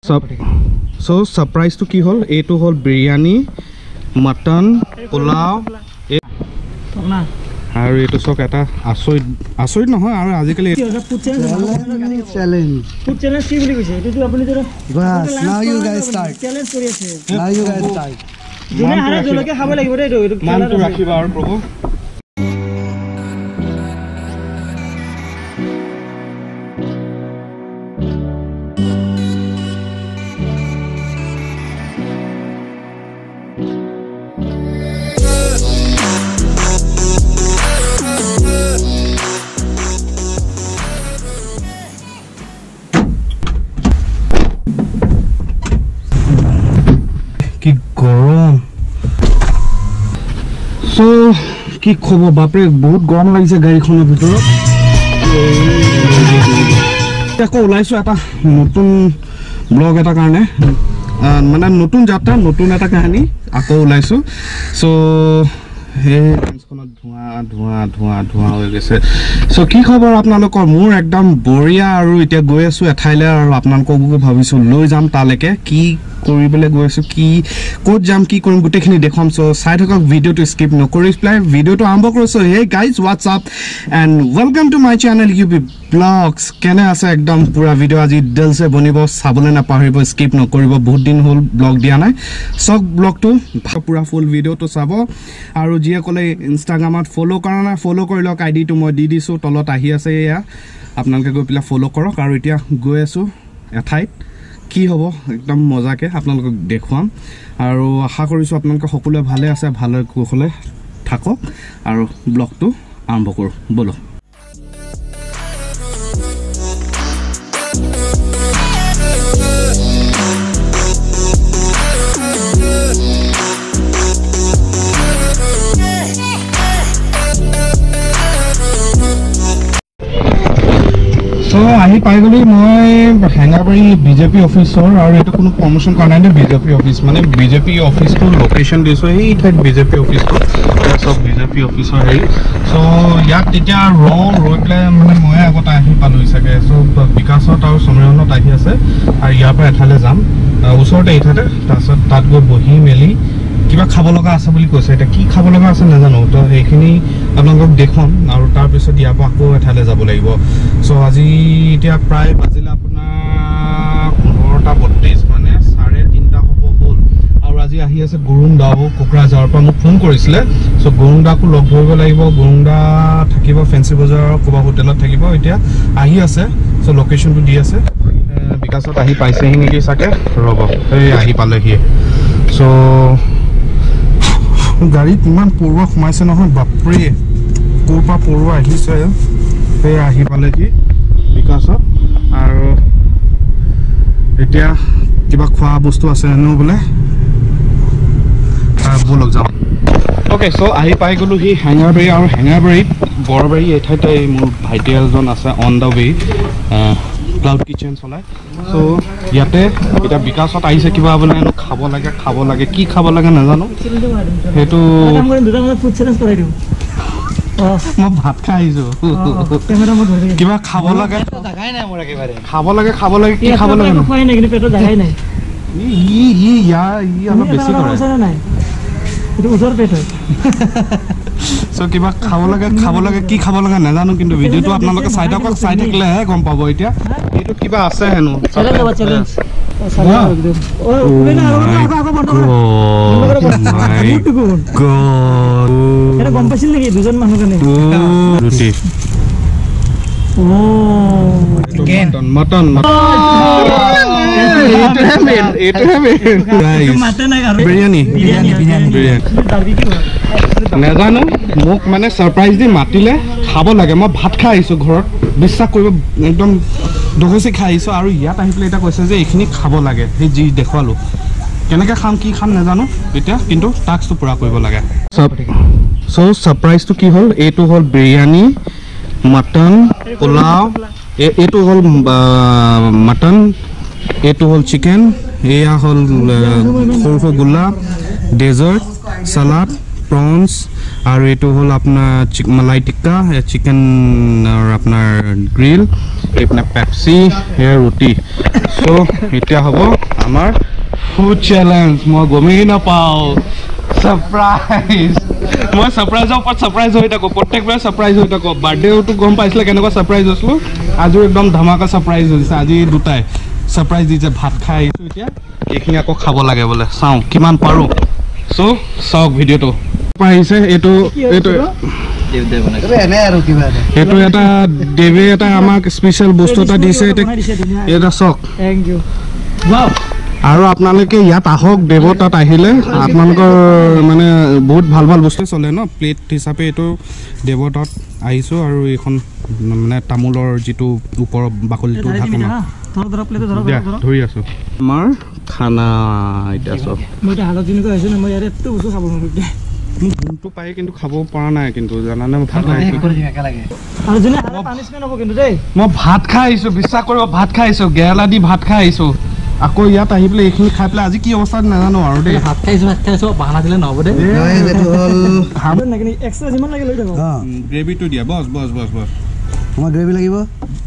So surprise to ki hol etu hol biryani mutton pulao আৰু এটো সক এটা আসৈত নহয় আৰু আজিকালি challenge food challenge কি বুলি কৈছে এটো আপুনি ধৰ bas now you guys start challenge কৰি আছে জুনে হাৰা জলকে খাব লাগিব দে এটো মানটো ৰাখিবা আৰু প্ৰভু কি গৰম সো কি খবৰ বাপৰে বহুত গৰম লাগিছে গাড়ীখনৰ ভিতৰত আকৌ ওলাইছো এটা নতুন ব্লগ এটা কাৰণে মানে নতুন যাত্ৰা নতুন এটা কাহিনী আকৌ ওলাইছো সো হে টেন্সখনত ধোঁৱা হৈ গৈছে সো কি খবৰ আপোনালোকৰ মোৰ একদম বঢ়িয়া আৰু এতিয়া গৈ আছো এঠাইলে আৰু আপোনালোকক ভাবিছো লৈ যাম তালৈকে কি কৰিবলৈ গৈ আছো কি কোড জাম কি কৰিম গুটেখিনি দেখম সো সাইড হক ভিডিওটো স্কিপ নকৰি প্লাই ভিডিওটো আৰম্ভ কৰিছো hey guys what's up and welcome to my channel UBVlogs কেনে আছে একদম পুৰা ভিডিও আজি দিলছে বনিব চাবলৈ নাপাহৰিব স্কিপ নকৰিব বহুত দিন হল ব্লগ দিয়া নাই সব ব্লগটো পুৰা ফুল ভিডিওটো চাব আৰু যিয়ে কলে ইনষ্টাগ্ৰামত ফলো কৰা না ফলো কৰি লওক আইডিটো মই দি দিছো তলত আহি আছে এয়া আপোনালোকে গৈ পিলা ফলো কৰক আৰু এতিয়া গৈ আছো এঠাইত কি হ'ব একদম মজাকে আপোনালোকক দেখুৱাম আৰু আশা কৰিছো আপোনালোকে সকলোৱে ভালে আছে ভালে কুশলে থাকক আৰু ব্লগটো আৰম্ভ কৰো বলো So ahi pai goli moi Hangabari BJP officer aru eto kono promotion karna ne BJP office mane BJP office to location diso ei thait BJP office to sob BJP officer hei so yak titia roi play mane moi agota ahi paloi sake so Bikash Samiran ahi ase ar yar pa ethale jam usorte ethate tasot tat go bohi meli কিবা খাব লগা আছে বুলি কৈছে এটা কি খাব লগা আছে না জানো তো এইখিনি আপোনালোকক দেখম আৰু তাৰ পিছত ইয়াৰ পৰা আকৌ এঠালে যাব লাগিব সো আজি এতিয়া প্ৰায় বাজিলে আপোনাৰ 15:32 মানে 3:30 হ'ব হ'ল আৰু আজি আহি আছে গুৰুংদাও কোকৰাঝাৰৰ পৰা মোক ফোন কৰিছিলে সো গুৰুংদাকো লগ ধৰিব লাগিব গুৰুংদা থাকিব ফেন্সি বজাৰৰ কোবা হোটেলত থাকিব এতিয়া আহি আছে সো লোকেশনটো দি আছে বিকাশত আহি পাইছেহি নেকি সাকে ৰব এই আহি পালেহি সো গাড়ী ইমান পৰুৱা সোমাইছে নহয় বাপৰে কোৰপা পৰুৱা আহিছে এই আহি পালে কি বিকাশত আৰু এতিয়া কিবা খোৱা বস্তু আছে ন বোলে বলক যাম ওকে সো আহি পাই গলো হি হ্যাঙ্গাৰবাৰী আৰু হ্যাঙ্গাৰবাৰীত বৰবাৰী এঠাইতে মোৰ ভাইটি এজন আছে on the way cloud kitchen চলাই সো ইয়াতে এটা বিকাশত আহিছে কিবা বলে খাব লাগে কি খাব লাগে নাজানো হেতু ফুড চ্যালেঞ্জ কৰাই দিও মই ভাত খাইছো ক্যামেৰা মত ধৰি কিবা খাব লাগে জাগাই নাই মোৰ একেবাৰে খাব লাগে কি খাব লাগে খোৱাই নাই কিন্তু পেটত জাগাই নাই ই অলপ বেছি কৰে নাই এটো উজৰ পেট হয় সো কিবা খাব লাগে কি খাব লাগে নাজানো কিন্তু ভিডিওটো আপোনালোকে চাই থাকিলে হে গম পাব এতিয়া এটো কিবা আছে হেনো চ্যালেঞ্জ ও ওবেনা আগো বন্ধ গড এটা গম পাইছিল নেকি দুজন মানুহ কানে ৰুটি মটন এটো মাটন বিৰিয়ানি নাজানো মোক মানে সাৰপ্ৰাইজ দি মাতিলে খাব লাগে মই ভাত খাই আহিছো ঘৰত বিশ্বাস কৰিব একদম দহসি খাই আহিছো আৰু ইয়াত আহি পেলাই এটা কৈছে যে এইখিনি খাব লাগে সেই যি দেখুৱালো কেনেকৈ খাম কি খাম নাজানো এতিয়া কিন্তু টাস্কটো পুৰা কৰিব লাগে সো সাৰপ্ৰাইজটো কি হ'ল এইটো হ'ল বিৰিয়ানি মটন পোলাও এইটো হ'ল মটন এইটো হ'ল চিকেন এয়া হ'ল সৰু গোল্লা ডেজাৰ্ট সালাড prawns আৰু এটো হল আপোনাৰ মালাই টিক্কা চিকেন আৰু আপোনাৰ গ্রিল এপনা পেপসি হে ৰুটি সো এতিয়া হ'ব আমাৰ ফুড চ্যালেঞ্জ মই গমেই না পাও সারপ্রাইজ মই সারপ্রাইজৰ ওপৰত সারপ্রাইজ হৈ থাকো প্ৰত্যেকবাৰ সারপ্রাইজ হৈ থাকো বাৰ্থডেটো গম পাইছিলে কেনেকুৱা সারপ্রাইজ হৈছিল আজি একদম ধমাকা সারপ্রাইজ হৈছে আজি দুটাই সারপ্রাইজ দিছে ভাত খাই আইছো এতিয়া এইখিনি আকৌ খাব লাগে বলে চাও কিমান পাৰো সো সক ভিডিওটো পাইছে এটো এনে আৰু কিবা এটো এটা দেৱে এটা আমাক স্পেশাল বস্তু এটা দিছে এটা সক থ্যাংক ইউ ওয়াও আৰু আপোনালোকে ইয়াত আহক দেৱতাত আহিলে আপোনালোকৰ মানে বহুত ভাল ভাল বস্তু চলে ন প্লেট হিচাপে এটো দেৱতাত আহিছো আৰু এখন মানে তামুলৰ যেটো ওপৰৰ বাকলিটো থাকে না ধৰি আছো আমাৰ খানা এটা সব মই হালত দিনকৈ আছো না মই ইয়াত এত বস্তু খাব নোৱাৰো মোক গুণটো পাই কিন্তু খাব পৰা নাই কিন্তু জানানে মই ভাত খাইছো আৰু জনে হালত পানিশমেন্ট হ'ব কিন্তু দেই মই ভাত খাইছো বিশ্বাস কৰিব ভাত খাইছো গেলা দি ভাত খাইছো আকৌ ইয়াত আহি পেলাই এইখিনি খাই পেলাই আজি কি অৱস্থা নাজানো আৰু দেই ভাত খাইছো বাহানা দিলে নহব দেই এইটো হল হাবন নাকি এক্সট্ৰা যিমান লাগে লৈ থাকো গ্ৰেভিটো দিয়া বস আমাৰ গ্ৰেভি লাগিব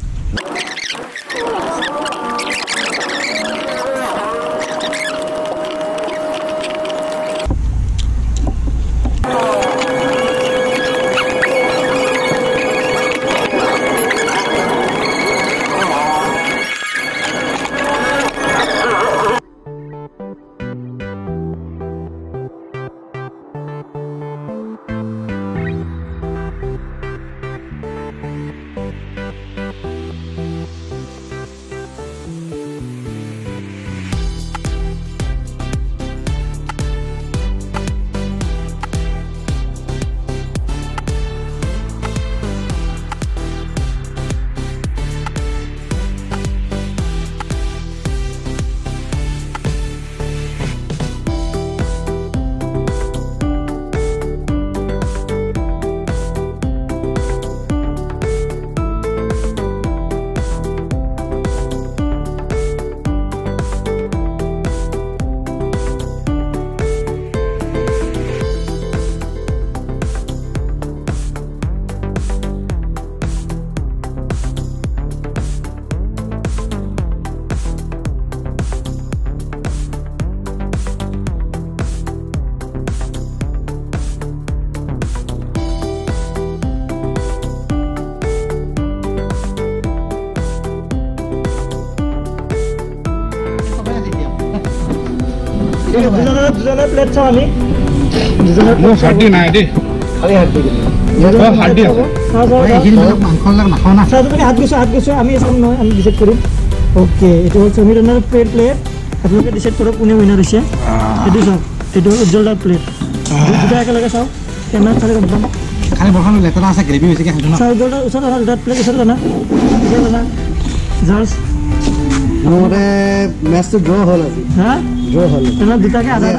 দুজনে প্লেট চাও আমি দুজনে মোৰ হাড্ডি নাই দেই খালি হাড্ডি হাড্ডি আছে মাংস লাগ নাখাও না চাও তুমি হাত গৈছো আমি চাম নহয় আমি ডিসাইড কৰিম ওকে এটো হল সমীৰণৰ প্লেট আপোনালোকে ডিসাইড কৰক কোনে উইনাৰ হৈছে এটো চাও এটো উজ্জ্বলদাৰ প্লেট দুটা একেলগে চাও কেমেৰা চালে গম পাম খালি বৰখন লেতৰা আছে গ্ৰেভি হৈছে কি খাইছো না চাও উজ্জ্বলদাৰ ওচৰত দুটা প্লেট ওচৰত না জাৰ্জ মোৰে মেচটো ড্ৰ হল আজি হা ড্ৰ হল তেনে দুটাকে আধা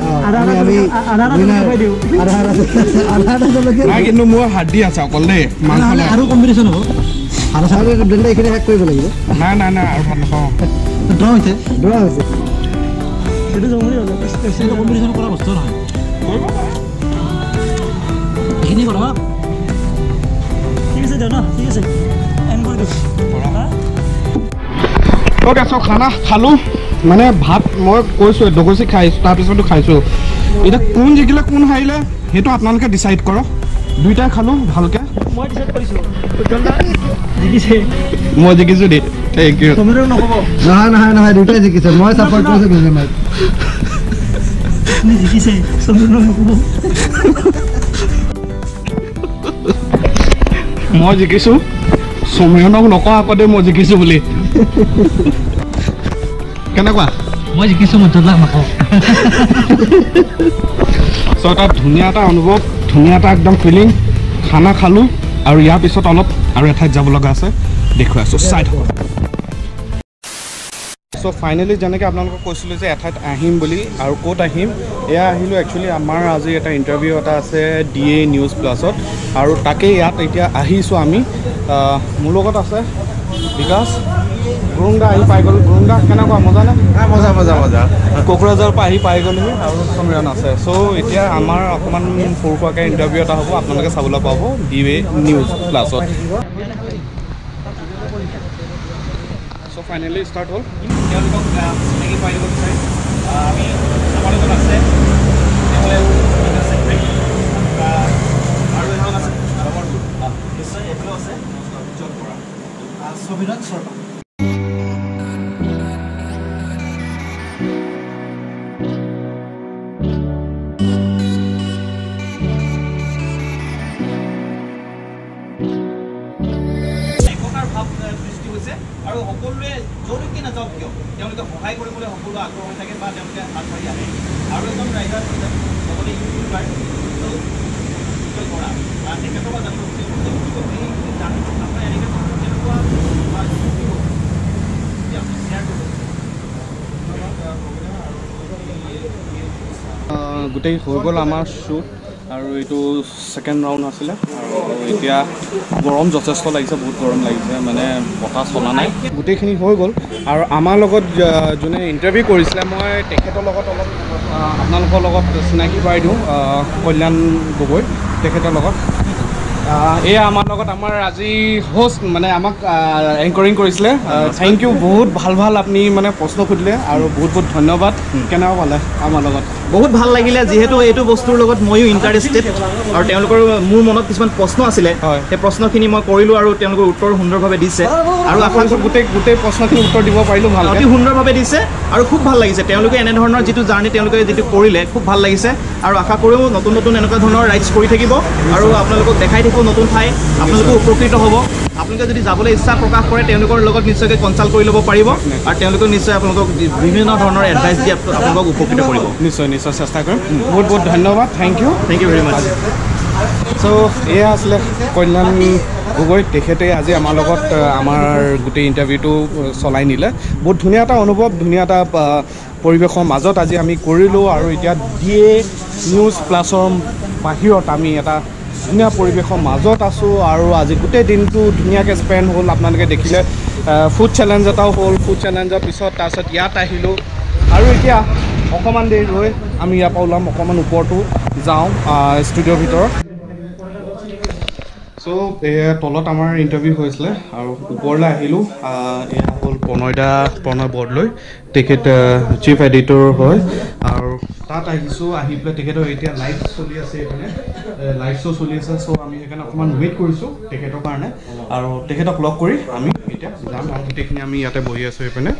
নাই কিন্তু মোৰ হাড্ডি আছে অকল দেই মাংস নাই আৰু কম্বিনেশ্যন হ'ব আৰু চাগে ব্লেন্ডাৰ এইখিনি হেক কৰিব লাগিব নাই আৰু ভাত নাখাওঁ ড্ৰ হৈছে সেইটো জমনি হ'ল স্পেচিয়েল কম্বিনেশ্যন কৰা বস্তু নহয় এইখিনি কৰা ঠিক আছে দিয়ক ন ঠিক আছে এণ্ড কৰি দিছোঁ ওকে সব খানা খালো মানে ভাত মই কৈছো দগচি খাইছো তাৰপিছতো খাইছো এটা কোন জিকিলে কোন হাৰিলে সেইটো আপোনালোকে ডিসাইড কৰক দুইটাই খালো ভালকে মই ডিসাইড কৰিছো জিকিছে মই জিকিছো দেই থ্যাংক ইউ সমীৰৰ নহ'ব নহয় দুটাই জিকিছে মই সাপোৰ্ট কৰিছো কিন্তু মই তুমি জিকিছে সমীৰ নহ'ব মই জিকিছো সমীৰনক নকওঁ আকৌ দেই মই জিকিছো বুলি কেনেকুৱা মই জিকিছো মই তোলা নাখাওঁ সো এটা ধুনীয়া এটা অনুভৱ ধুনীয়া এটা একদম ফিলিং খানা খালো আৰু ইয়াৰ পিছত অলপ আৰু এঠাইত যাব লগা আছে দেখুৱাই আছো চাই থাকক সো ফাইনেলি যেনেকৈ আপোনালোকক কৈছিলোঁ যে এঠাইত আহিম বুলি আৰু ক'ত আহিম এয়া আহিলোঁ একচুৱেলি আমাৰ আজি এটা ইণ্টাৰভিউ এটা আছে DA নিউজ প্লাছত আৰু তাকেই ইয়াত এতিয়া আহিছোঁ আমি মোৰ লগত আছে বিকাশ গুৰুংদা আহি পাই গ'ল গুৰুংদা কেনেকুৱা মজা নে মজা কোকৰাঝাৰৰ পৰা আহি পাই গ'লোহি আৰু সমীৰণ আছে চ' এতিয়া আমাৰ অকণমান সৰু সুৰাকৈ ইণ্টাৰভিউ এটা হ'ব আপোনালোকে চাবলৈ পাব UBVlogs প্লাছত চ' ফাইনেলি ষ্টাৰ্ট হ'ল তেওঁলোকক চিনাকি পাই দিব বিচাৰিম আমি আমাৰ লগত আছে আৰু এখন আছে নিশ্চয় এইটো আছে সমিৰণ শৰ্মা আৰু সকলোৱে য'লৈকে নাযাওক কিয় তেওঁলোকে সহায় কৰিবলৈ সকলো আগ্ৰহ হৈ থাকে বা তেওঁলোকে আগবাঢ়ি আহে আৰু এজন ৰাইডাৰ লগতে ইউটিউবাৰ কৰা তেখেতৰ পৰা জানিব আপোনাৰ এনেকৈ কেনেকুৱা গোটেই হৈ গ'ল আমাৰ শ্বুট আৰু এইটো ছেকেণ্ড ৰাউণ্ড আছিলে আৰু এতিয়া গৰম যথেষ্ট লাগিছে বহুত গৰম লাগিছে মানে বতাহ চলা নাই গোটেইখিনি হৈ গ'ল আৰু আমাৰ লগত যোনে ইণ্টাৰভিউ কৰিছিলে মই তেখেতৰ লগত অলপ আপোনালোকৰ লগত চিনাকি কৰাই দিওঁ কল্যাণ গগৈ তেখেতৰ লগত এয়া আমাৰ লগত আমাৰ আজি হোষ্ট মানে আমাক এংকৰিং কৰিছিলে থেংক ইউ বহুত ভাল ভাল আপুনি মানে প্ৰশ্ন সুধিলে আৰু বহুত বহুত ধন্যবাদ কেনেকুৱা পালে আমাৰ লগত বহুত ভাল লাগিলে যিহেতু এইটো বস্তুৰ লগত ময়ো ইণ্টাৰেষ্টেড আৰু তেওঁলোকৰ মোৰ মনত কিছুমান প্ৰশ্ন আছিলে সেই প্ৰশ্নখিনি মই কৰিলোঁ আৰু তেওঁলোকৰ উত্তৰ সুন্দৰভাৱে দিছে আৰু আপোনালোকৰ গোটেই প্ৰশ্নখিনি উত্তৰ দিব পাৰিলোঁ ভাল অতি সুন্দৰভাৱে দিছে আৰু খুব ভাল লাগিছে তেওঁলোকে এনেধৰণৰ যিটো জাৰ্ণি তেওঁলোকে যিটো কৰিলে খুব ভাল লাগিছে আৰু আশা কৰোঁ নতুন নতুন এনেকুৱা ধৰণৰ ৰাইডছ কৰি থাকিব আৰু আপোনালোকক দেখাই থাকিব নতুন ঠাই আপোনালোকে উপকৃত হ'ব আপোনালোকে যদি যাবলৈ ইচ্ছা প্ৰকাশ কৰে তেওঁলোকৰ লগত নিশ্চয়কৈ কনচাল্ট কৰি ল'ব পাৰিব আৰু তেওঁলোকে নিশ্চয় আপোনালোকক বিভিন্ন ধৰণৰ এডভাইচ দি আপোনালোকক উপকৃত কৰিব নিশ্চয় নিশ্চয় চেষ্টা কৰিম বহুত বহুত ধন্যবাদ thank you very much so' এয়া আছিলে কল্যাণ গগৈ তেখেতে আজি আমাৰ লগত আমাৰ গোটেই ইণ্টাৰভিউটো চলাই নিলে বহুত ধুনীয়া এটা অনুভৱ ধুনীয়া এটা পৰিৱেশৰ মাজত আজি আমি কৰিলোঁ আৰু এতিয়া UBVlogs প্লাছৰ বাহিৰত আমি এটা ধুনীয়া পৰিৱেশৰ মাজত আছোঁ আৰু আজি গোটেই দিনটো ধুনীয়াকৈ স্পেণ্ড হ'ল আপোনালোকে দেখিলে ফুড চেলেঞ্জ এটাও হ'ল ফুড চেলেঞ্জৰ পিছত তাৰপিছত ইয়াত আহিলোঁ আৰু এতিয়া অকণমান দেৰি ৰৈ আমি ইয়াৰ পৰা ওলাম অকণমান ওপৰতো যাওঁ ষ্টুডিঅ'ৰ ভিতৰত চ' তলত আমাৰ ইণ্টাৰভিউ হৈছিলে আৰু ওপৰলৈ আহিলোঁ এয়া হ'ল প্ৰণয় বৰদলৈ তেখেত চিফ এডিটৰ হয় আৰু তাত আহিছোঁ আহি পেলাই তেখেতৰ এতিয়া লাইভ চলি আছে এইপিনে লাইভ শ্ব' চলি আছে চ' আমি সেইকাৰণে অকণমান ৱেইট কৰিছোঁ তেখেতৰ কাৰণে আৰু তেখেতক লগ কৰি আমি এতিয়া যাম আৰু গোটেইখিনি আমি ইয়াতে বহি আছোঁ এইপিনে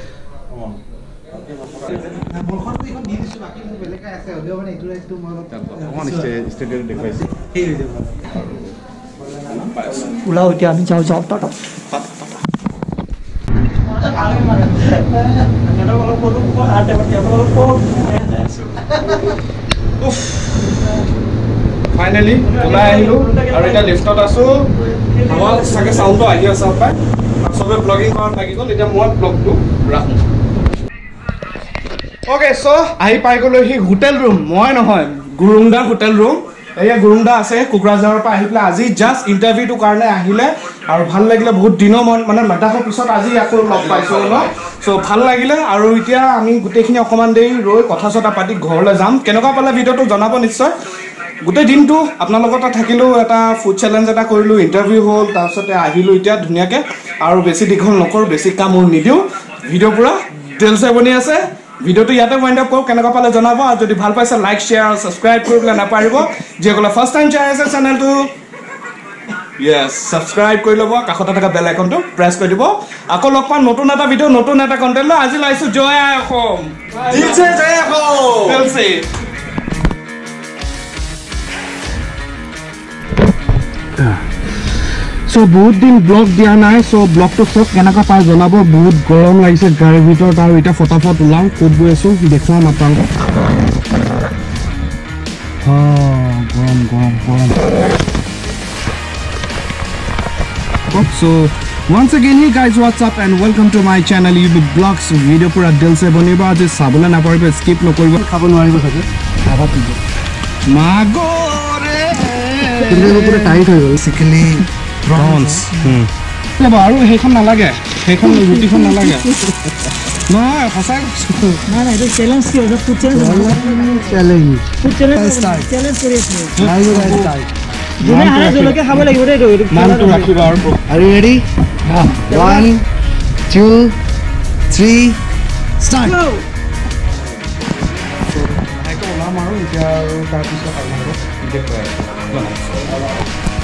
ওলাও এতিয়া আমি যাওঁ টাটা ফাইনেলি ওলাই আহিলোঁ আৰু এতিয়া লিফ্টত আছোঁ আমাৰ চাগে চাউণ্ডটো আহি আছে পাই চবে ব্লগিং কৰাত লাগি গ'ল এতিয়া মই ব্লগটো ৰাখোঁ অ'কে চ' আহি পাই গ'লোঁ সি হোটেল ৰুম মই নহয় গুৰুংদাৰ হোটেল ৰুম এয়া গুৰুংদা আছে কোকৰাঝাৰৰ পৰা আহি পেলাই আজি জাষ্ট ইণ্টাৰভিউটোৰ কাৰণে আহিলে আৰু ভাল লাগিলে বহুত দিনৰ মানে লাডাখৰ পিছত আজি আকৌ লগ পাইছোঁ ন চ' ভাল লাগিলে আৰু এতিয়া আমি গোটেইখিনি অকণমান দেৰি ৰৈ কথা চথা পাতি ঘৰলৈ যাম কেনেকুৱা পালে ভিডিঅ'টো জনাব নিশ্চয় গোটেই দিনটো আপোনালোকৰ তাত থাকিলোঁ এটা ফুড চেলেঞ্জ এটা কৰিলোঁ ইণ্টাৰভিউ হ'ল তাৰপিছতে আহিলোঁ এতিয়া ধুনীয়াকৈ আৰু বেছি দীঘল নকৰোঁ বেছি কাম মোৰ নিদিওঁ ভিডিঅ' পূৰা ডিটেইলছে বনি আছে ভিডিঅ'টো ইয়াতে ৱাইণ্ড আপ কৰোঁ কেনেকুৱা পালে জনাব আৰু যদি ভাল পাইছে লাইক শ্বেয়াৰ আৰু ছাবস্ক্ৰাইব কৰিবলৈ নাপাহৰিব যিসকলে ফাৰ্ষ্ট টাইম চাই আছে চেনেলটো য়েছ ছাবস্ক্ৰাইব কৰি ল'ব কাষতে থকা বেল আইকনটো প্ৰেছ কৰি দিব আকৌ লগ পাম নতুন এটা ভিডিঅ' নতুন এটা কণ্টেণ্ট লৈ আজি লাইছোঁ জয় অসম চ' বহুত দিন ব্লগ দিয়া নাই চ' ব্লগটো চব কেনেকুৱা পাই জনাব বহুত গৰম লাগিছে গাড়ীৰ ভিতৰত আৰু এতিয়া ফটাফট ওলাওঁ ক'ত গৈ আছোঁ দেখুৱাম আপোনালোকক গৰম গৰম গৰম So once again hey guys what's up and welcome to my channel UBVlogs video pura dil se baniba aaj sabole na paribo skip no koribo khabo nwaribo sage khaba pibo magore pura tight hoy gol basically prawns আৰু সেইখন নালাগে সেইখন ৰুটিখন নালাগে নহয় সঁচাই না না এটা চ্যালেঞ্জ কি এটা food challenge challenge food challenge Start. Challenge কৰি আছে Start. যোনে হাৰে জলকে খাব লাগিব দে এইটো নামটো ৰাখিবা আৰু Are you ready? 1, 2, 3, start. লাহেকৈ ওলাম আৰু এতিয়া আৰু তাৰপিছত আপোনালোকক টিকেট পাই